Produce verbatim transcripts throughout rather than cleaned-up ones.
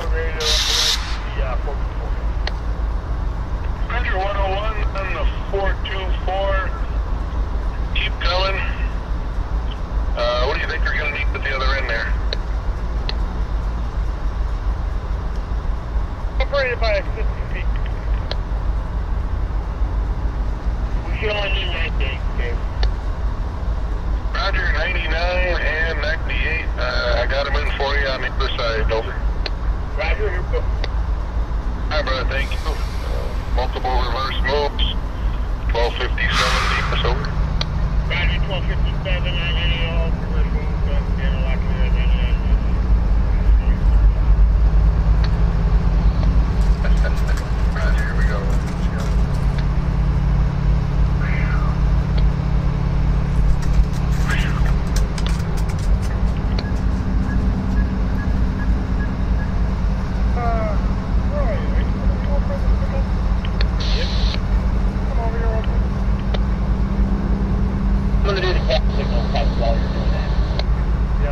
ready to recommend the uh, four two four. Roger, one oh one on the four two four. Keep coming. Uh, what do you think we're going to need at the other end there? Separated by fifty feet. We should only need ninety-eight, Dave. Roger, ninety-nine and ninety-eight. Uh, I got them in for you on the other side. Over. Roger, here we go. Hi, brother. Thank you. Uh, multiple reverse moves. twelve fifty-seven deep or so. Roger, twelve fifty-seven on any all reverse moves. Uh, and a lot clear on any end. Roger, here we go. Let's go. Uh, where are you? Are you coming over the signal? Yep. Come over here, over. I'm gonna do the cap signal test while you're doing that. Yep.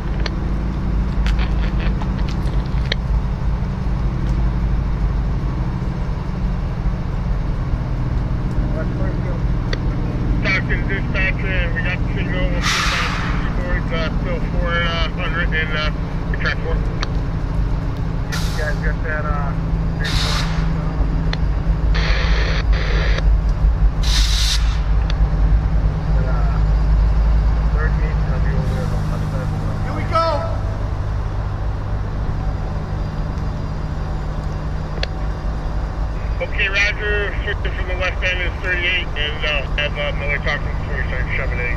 West Springfield. Stockton dispatcher, and we got the signal. We'll put it on the keyboards, uh, still four hundred and uh, the track four. You guys got that, uh, big one? But, uh, third meeting's gonna be over there on the left side. Here we go! Okay, Roger, switching from the west end is thirty-eight, and, uh, have, uh, Miller talk to him before we start shoving it.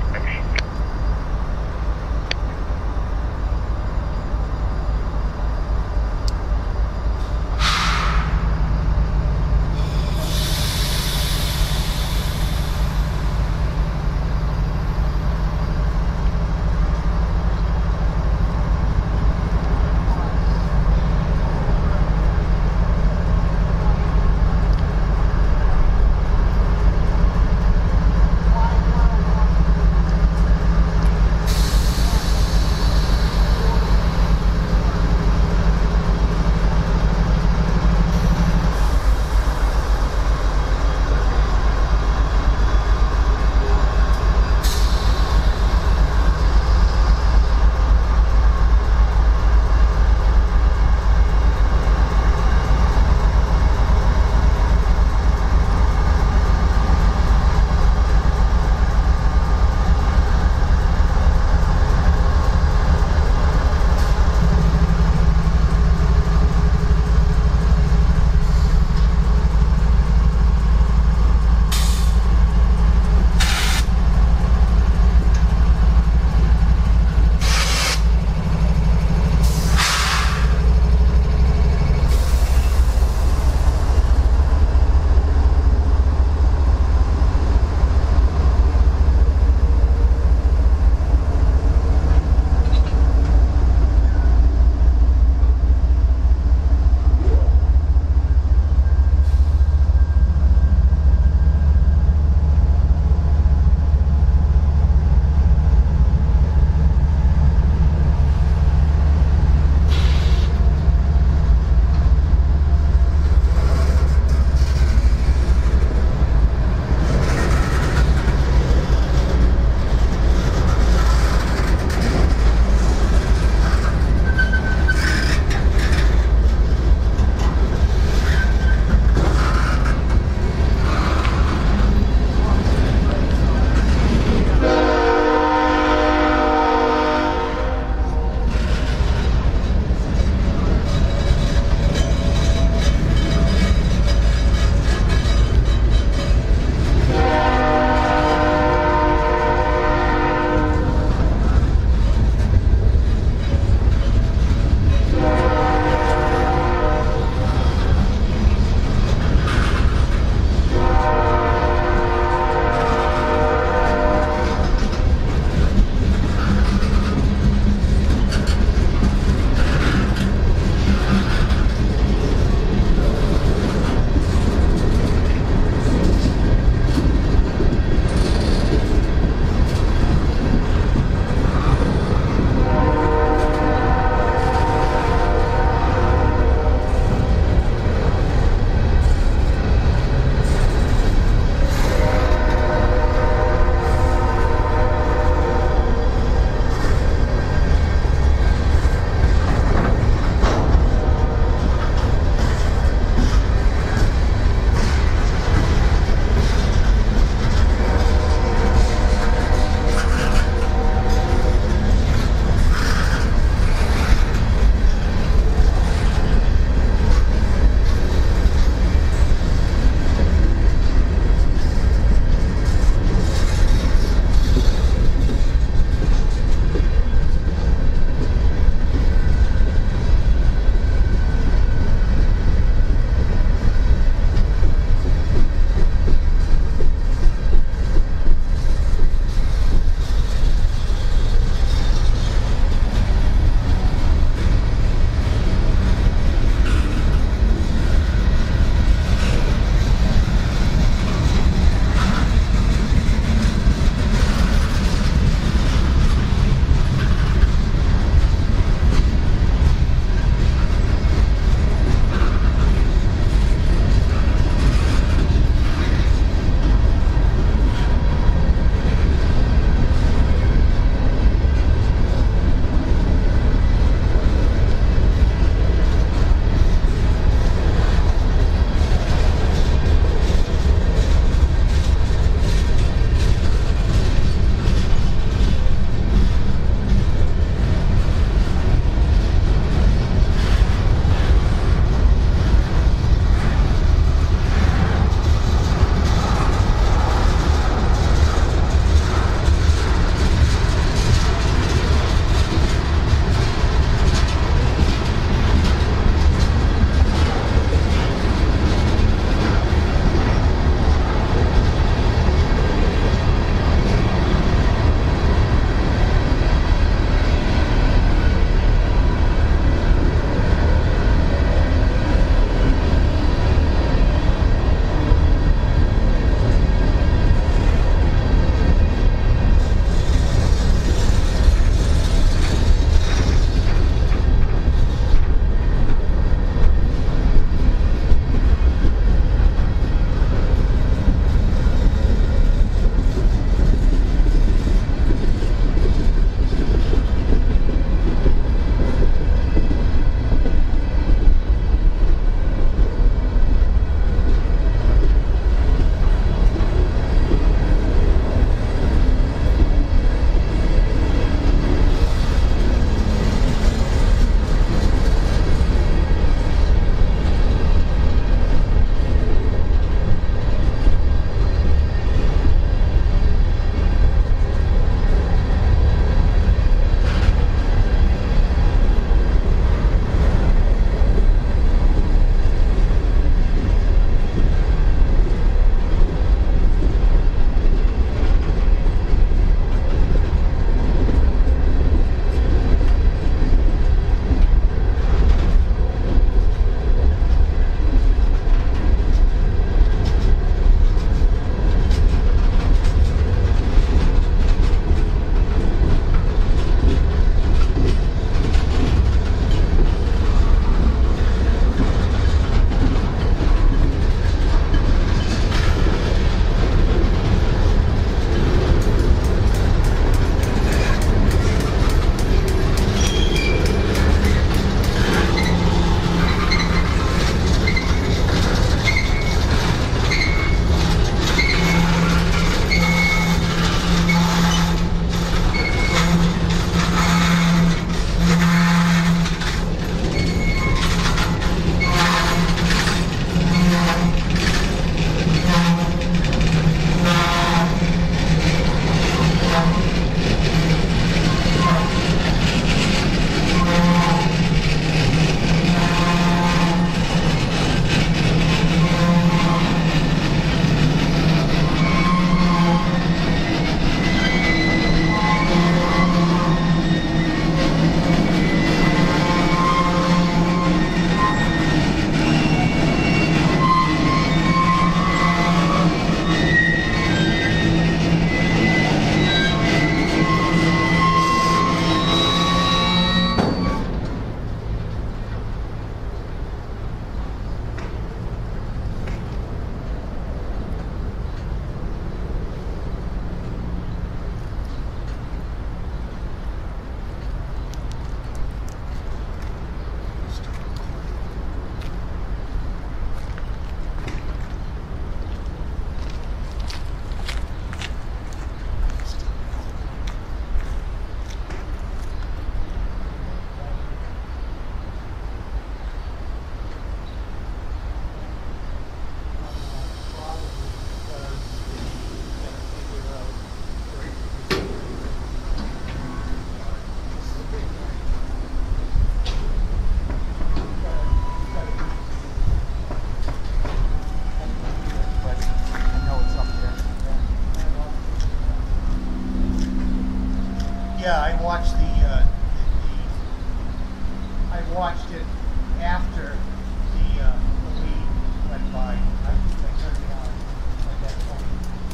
started after the, uh, the lead went by. I, I turned it on at that point.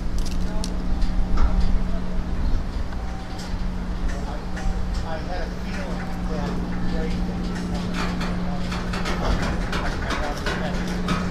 I, I had a feeling that Ray was coming. I wanted to catch it.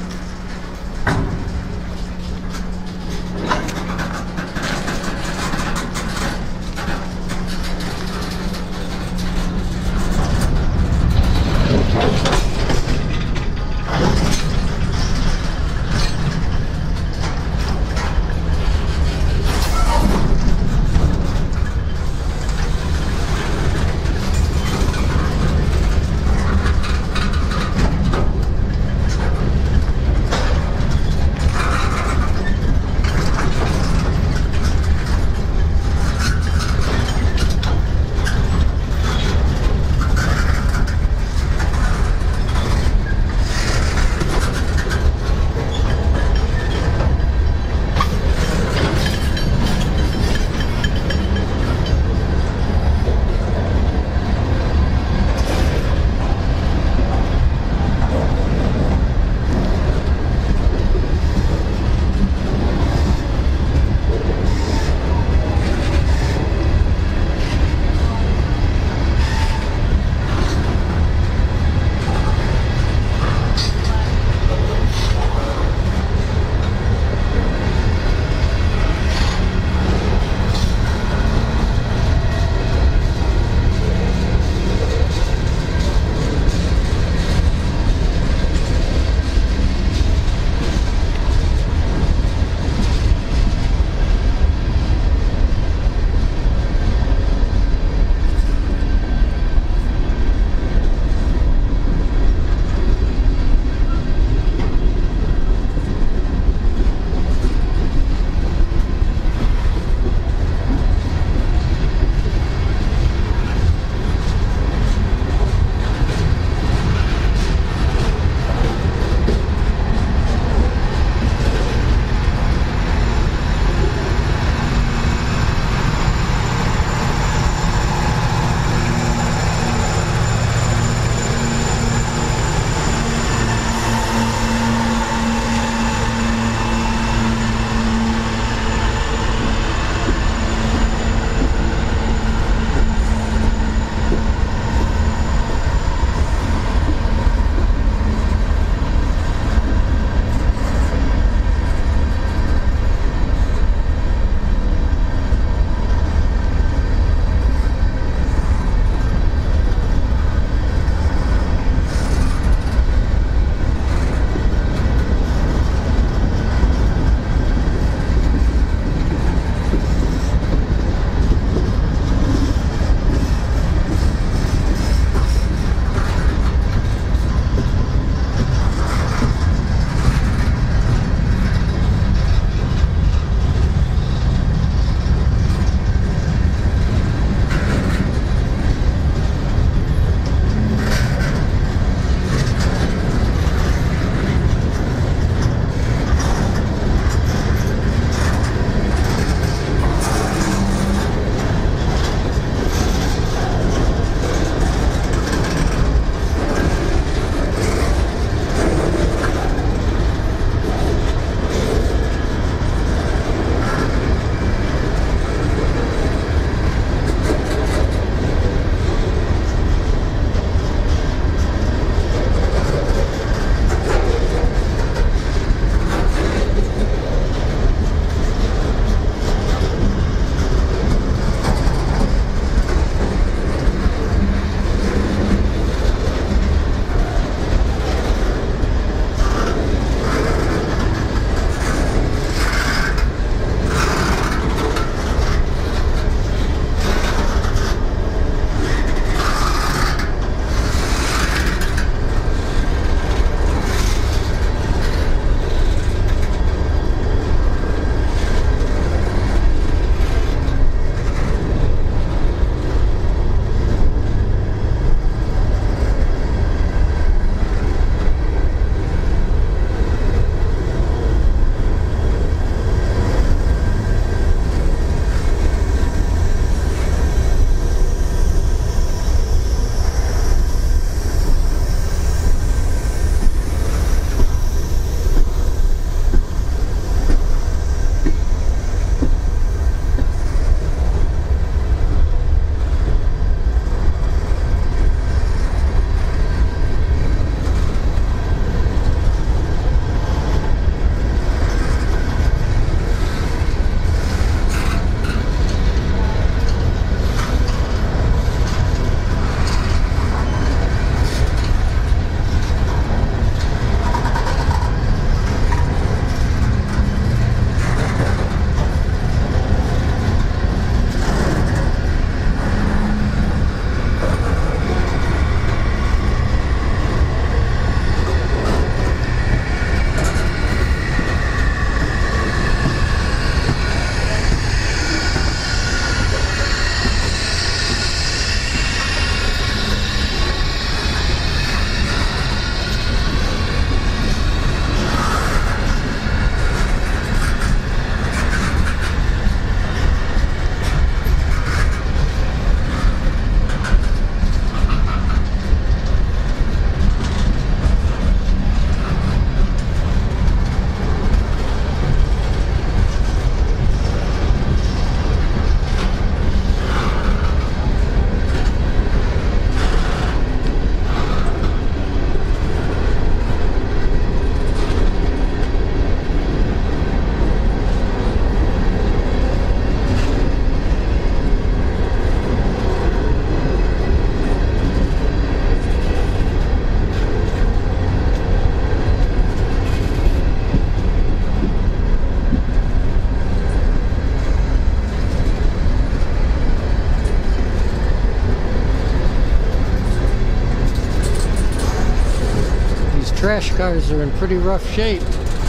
trash cars are in pretty rough shape.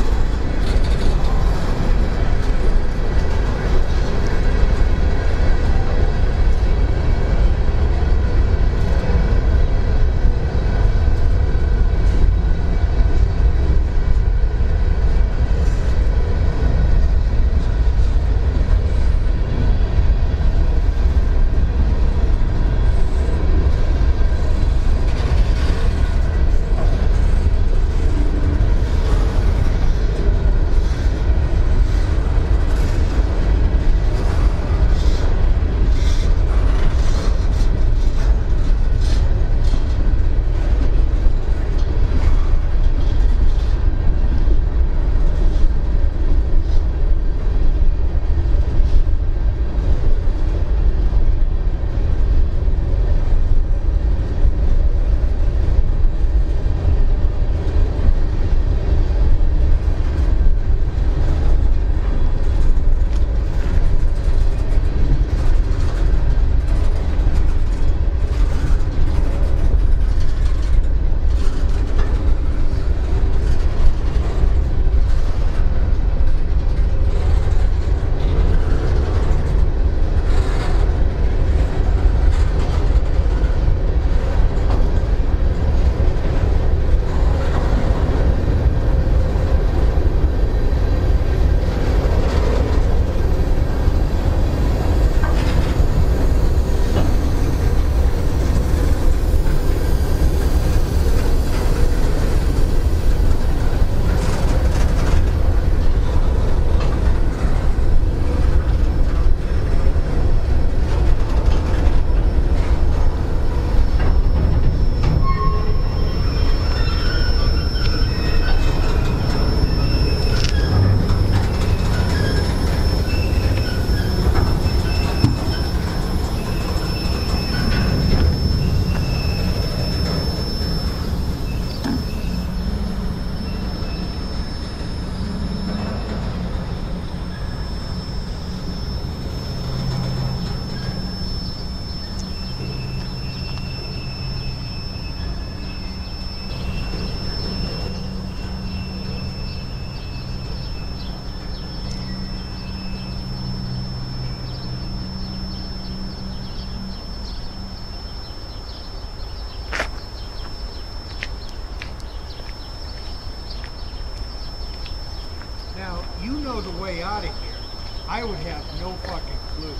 Now, you know the way out of here. I would have no fucking clue.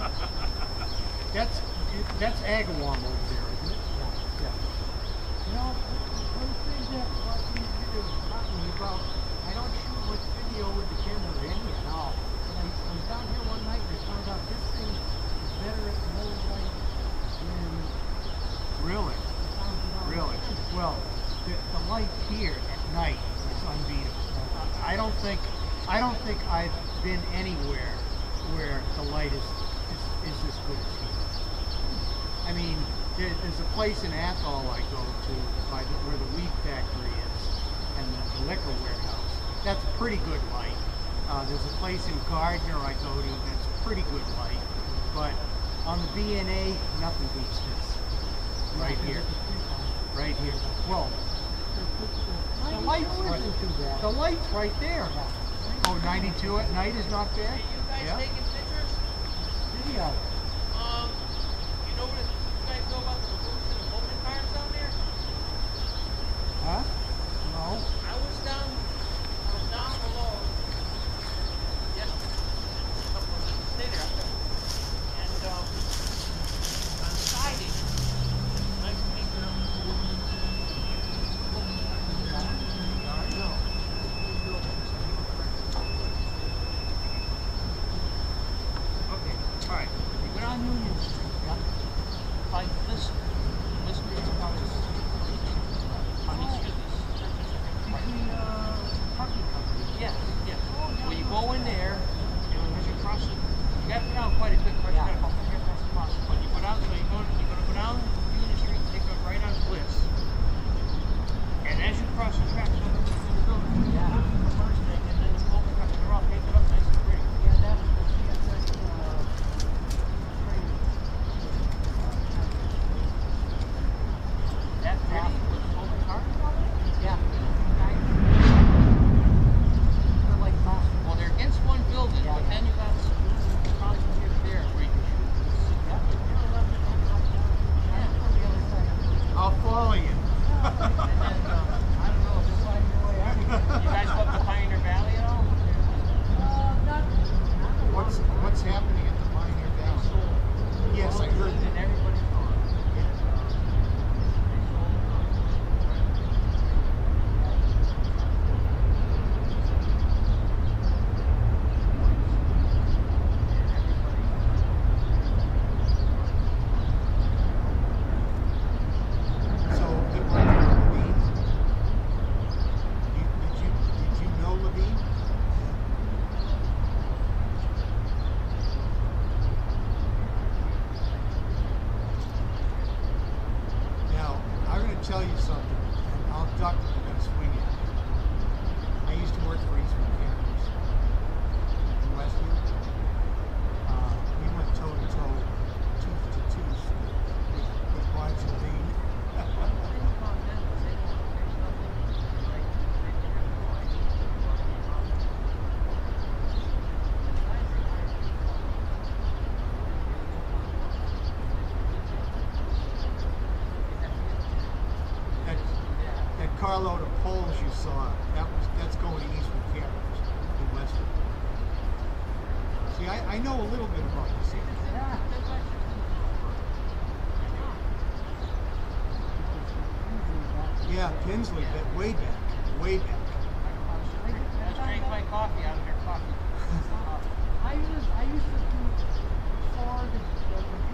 that's that's Agawam over there, isn't it? Yeah. yeah. You know, one thing that Bucky was talking about, I don't shoot much video with the camera anyhow. I, I was down here one night and I found out this thing is better at low light than... Really? Really? Well, the, the light here at night is unbeatable. I don't think I don't think I've been anywhere where the light is is, is as good as here. I mean, there, there's a place in Athol I go to by the, where the weed factory is and the, the liquor warehouse. That's pretty good light. Uh, there's a place in Gardner I go to that's pretty good light. But on the B N A, nothing beats this. Right here. Right here. Well, the light's right, the light's right there. Oh, ninety-two at night is not bad. Hey, you guys yeah. taking pictures? Video. Um, you know what you guys know about the pollution of open cars down there? Huh? No. I was down, I was down below. Yes, a couple of weeks later, and um, on siding, nice paper. No. Okay, all right. You go down Union Street, yeah? Like this, this street's about as, how many streets? Between, uh, parking company. Yes, yes. Well, you go in there, you know, as you cross it, you got to go down quite a bit, right? Yeah. You got to go from here across the cross. But you go down, so you go, you're going to go down Union Street, take a right on Bliss. And as you cross the tracks over to the building, Yeah. look at the first thing, and then the open cars, they're all painted up nice and pretty. Yeah, that was the C S X, uh, train. That pretty with the open cars and all that? Yeah. then, um, I don't know, just find your way out again. you guys go up to Pioneer Valley at all? Uh, not, not What's what's happening at the Pioneer Valley? Sold. Yes, I heard And that. everybody's gone. Yeah. And, um, they sold, um, So it went to Levine. You, did you did you know Levine? Now I'm going to tell you something, and I'll duck if you're going to swing at me. I used to work for Eastman Campers in Westfield. Uh, we went toe to toe, tooth to tooth with, with Barnes Levine. the thing about them is they don't, there's nothing like, they can have no idea what the amount of. The guys are hiring people. That, that carload of poles you saw, that was that's going to Eastman Campers in Westfield. See, I, I know a little bit about this area. Yeah. Yeah, Kinsley, but way back, way back. I just drank my coffee out of their coffee. I used I used to do Ford and